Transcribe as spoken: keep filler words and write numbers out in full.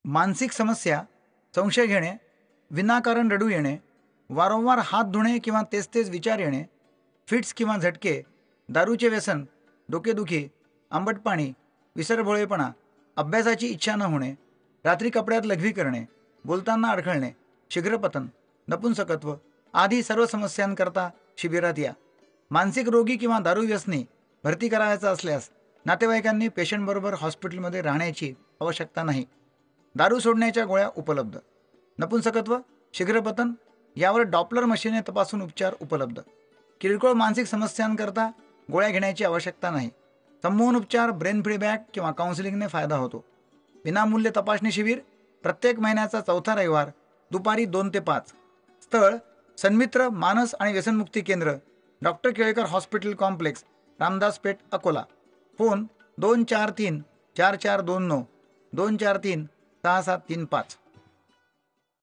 मानसिक समस्या, संशय घेणे, विनाकारण रडू येणे, वारंवार हात धुणे किंवा तेच तेच विचार येणे, फिट्स किंवा झटके, दारूचे व्यसन, डोकेदुखी, आंबट पाणी, विसरभोळेपणा, अभ्यासाची इच्छा न होणे, रात्री कपड्यात लघवी करणे, बोलताना अडखळणे, शीघ्रपतन, नपुंसकत्व आदी सर्व समस्यांकरता शिबिरात या. मानसिक रोगी किंवा दारू व्यसनी भरती करायचं असल्यास नातेवाईकांनी पेशंटबरोबर हॉस्पिटलमध्ये राहण्याची आवश्यकता नाही. दारू सोडण्याच्या गोळ्या उपलब्ध. नपुंसकत्व, शीघ्रपतन यावर डॉपलर मशीने तपासून उपचार उपलब्ध. किरकोळ मानसिक समस्यांकरता गोळ्या घेण्याची आवश्यकता नाही. संमोहन उपचार, ब्रेन फीडबॅक किंवा काउन्सिलिंगने फायदा होतो. विनामूल्य तपासणी शिबिर प्रत्येक महिन्याचा चौथा रविवार दुपारी दोन ते पाच. स्थळ सन्मित्र मानस आणि व्यसनमुक्ती केंद्र, doctor Kelkar hospital complex, Ramdas Peth, Akola. Phone दोन चार तीन चार चार दोन नऊ दोन चार तीन सहा सात तीन पाच.